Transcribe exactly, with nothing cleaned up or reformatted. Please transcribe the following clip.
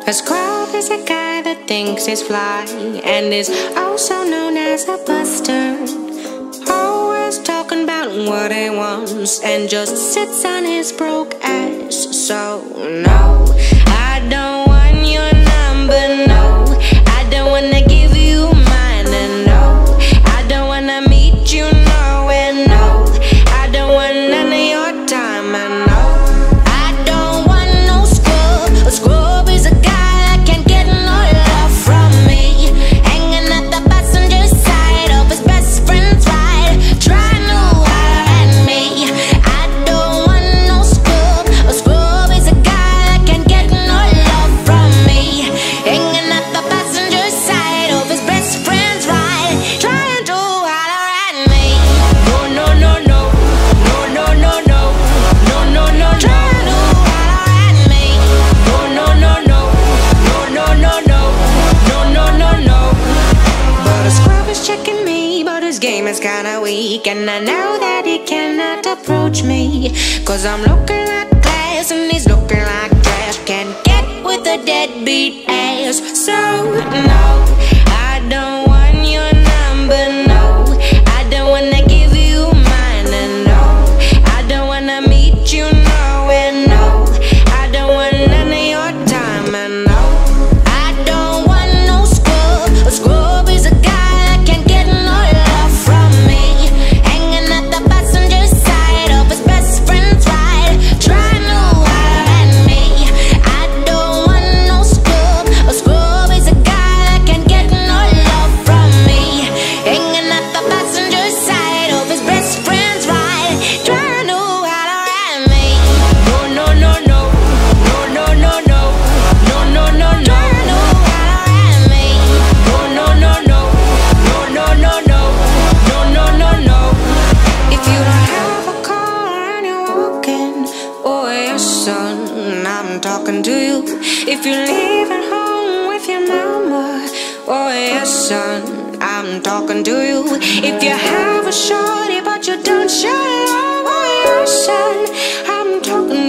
A scrub is a guy that thinks he's fly and is also known as a buster. Always talking about what he wants and just sits on his broke ass. So no, I don't want your number, no. I don't wanna give you mine, and no, I don't wanna meet you nowhere, no. I don't want none of your time, and no, I don't want no scrub. A scrub is a guy that can't get no love from me, hanging at the passenger side of his best friend's ride, trying to holler at me. I don't want no scrub. A scrub is a guy that can't get no love from me, hanging at the passenger side of his best friend's ride, trying to holler at me. No, no, no, no, no, no, no, no, no, no, no, trying to holler at me. No, no, no, no, no, no, no, no, no, no, no, no. But a scrub is checking me, but his game is kinda weak, and I know that he cannot approach me, cause I'm looking like glass and he's looking like trash. Can't get with a deadbeat ass. So no, I don't want your number, no. I don't wanna give you mine, and no, I don't wanna meet you nowhere, no. I don't want none of your time, and no, I don't want no scrub. A scrub is a guy that can't get no love from me, hanging at the passenger side of his best friend's ride, trying to holler at me. I don't want no scrub. A scrub is a guy that can't get no love from me, hanging at the passenger side of his best friend's ride, trying to holler at me. No, no, no, no, no, no, no, no, no, no, no, no, trying to holler at me. No, no, no, no, no, no, no, no, no, no, no, no. If you don't have a car and you're walking, oh yes son, I'm talking to you. If you're leaving home with your mama, oh yes son, I'm talking to you. If you have a shorty but you don't show it off, oh yes son, I'm talking